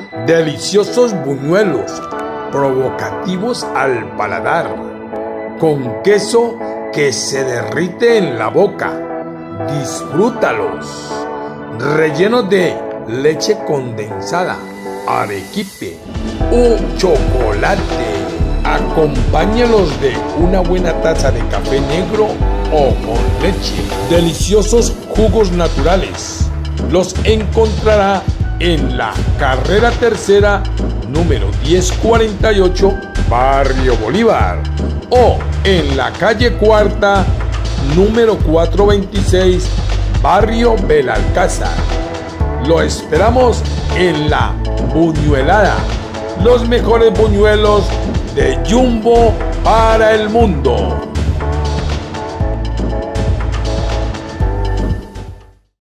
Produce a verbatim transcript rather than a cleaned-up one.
Deliciosos buñuelos, provocativos al paladar, con queso que se derrite en la boca. Disfrútalos. Rellenos de leche condensada, arequipe o chocolate. Acompáñalos de una buena taza de café negro o con leche. Deliciosos jugos naturales. Los encontrará en la carrera tercera, número diez cuarenta y ocho, Barrio Bolívar, o en la calle cuarta, número cuatrocientos veintiséis, Barrio Belalcázar. Lo esperamos en la Buñuelada, los mejores buñuelos de Jumbo para el mundo.